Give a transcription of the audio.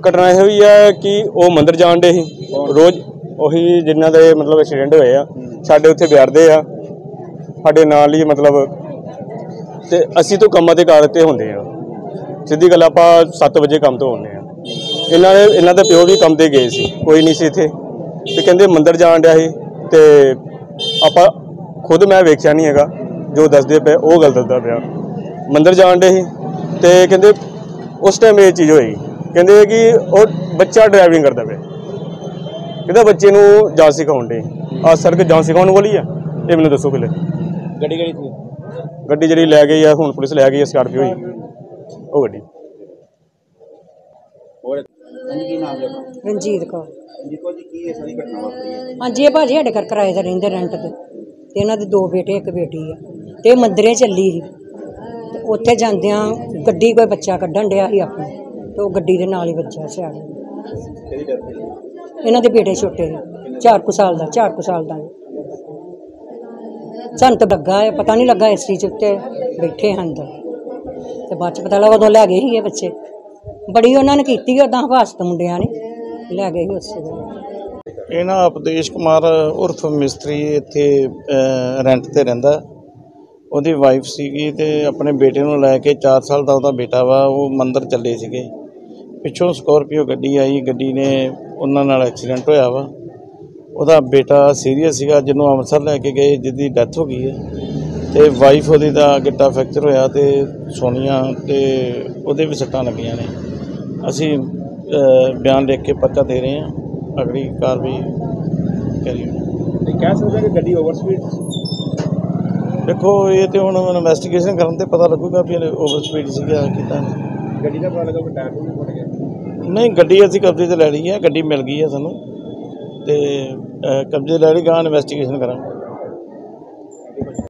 घटना यह हुई है कि वो मंदिर जान डे ही रोज़ ਉਹੀ जिन्हों के मतलब एक्सीडेंट होए आ साडे उत्थे बिहारदे आ साडे नाल ही मतलब ते असीं तो कामां ते कार ते हुंदे आ सीधी गल आपां 7 वजे काम तो आउंदे आ इन्हां दे प्यो भी काम ते गए सी कोई नहीं सी इत्थे ते कहंदे मंदिर जान डिया सी ते आपां खुद मैं वेखिया नहीं हैगा जो दसदे पे वो गल दसदा पिया मंदिर जान डे सी ते कहंदे उस टाइम ये चीज़ होई कहंदे कि वो बच्चा ड्राइविंग करदा पिया कहता बच्चे नूं जाच सिखाउण डे आ सड़क जाच सिखाउण वाली है ये मैनूं दसो पहले गड्डी जिहड़ी लै गई है हुण पुलिस लै गई है स्कार्पियो ही वो गड्डी रंजीत कौर हाँ जी भाजी साढ़े घर किराए ते रहिंदे रेंट ते इन्हां दे 2 बेटे 1 बेटी है ते मंदिरे चली ही ते उत्थे जांदियां गड्डी कोई बच्चा कड्ढन डिया ही अपने ते ओह गड्डी दे नाल ही बच्चा सियाड़ इन्हां दे बेटे छोटे 4 कुछ साल दा सानूं तो लग्गा है पता नहीं लगा इस चीज़ उत्ते बैठे हैं अंदर ते बाद च पता लगा उदों लै गए ही ये बच्चे बड़ी उन्होंने की उदा हिफाजत मुंडिया ने लै गए ही उस ये ना उपदेश कुमार उर्फ मिस्त्री इत्थे रेंट ते रहिंदा ਉਹਦੀ वाइफ सीगी ते अपने बेटे ਨੂੰ ਲੈ ਕੇ 4 साल ਦਾ ਉਹਦਾ बेटा वा वो मंदिर ਚੱਲੇ ਸੀਗੇ ਪਿੱਛੋਂ ਸਕੋਰਪੀਓ ਗੱਡੀ ਆਈ ਗੱਡੀ ਨੇ ਉਹਨਾਂ ਨਾਲ ਐਕਸੀਡੈਂਟ ਹੋਇਆ ਵਾ ਉਹਦਾ ਬੇਟਾ ਸੀਰੀਅਸ ਸੀਗਾ ਜਿਹਨੂੰ ਅੰਮ੍ਰਿਤਸਰ ਲੈ ਕੇ ਗਏ ਜਿਹਦੀ ਡੈਥ ਹੋ ਗਈ ਹੈ ਤੇ ਵਾਈਫ ਉਹਦੀ ਦਾ ਗਿੱਟਾ ਫ੍ਰੈਕਚਰ ਹੋਇਆ ਤੇ ਸੋਨੀਆ ਤੇ ਉਹਦੇ ਵੀ ਸੱਟਾਂ ਲੱਗੀਆਂ ਨੇ ਅਸੀਂ ਬਿਆਨ ਲਿਖ ਕੇ ਪਰਚਾ ਦੇ ਰਹੇ ਹਾਂ ਅਗਲੀ ਕਾਰਵਾਈ ਕਰੀ ਕਹਿ ਸਕਦੇ ਕਿ ਗੱਡੀ ਓਵਰ ਸਪੀਡ देखो ये तो हम इन्वेस्टिगेशन करने पता लगूगा भी ओवर स्पीड से क्या किया ਗੱਡੀ ਦਾ ਪਤਾ ਲੱਗਾ ਕਿ ਟਾਇਰ ਨੂੰ ਫਟ ਗਿਆ नहीं गड्डी असीं कब्जे ते लै ली है गड्डी मिल गई है सानूं ते कब्जे लै ली गां इन्वेस्टिगेशन करांगे।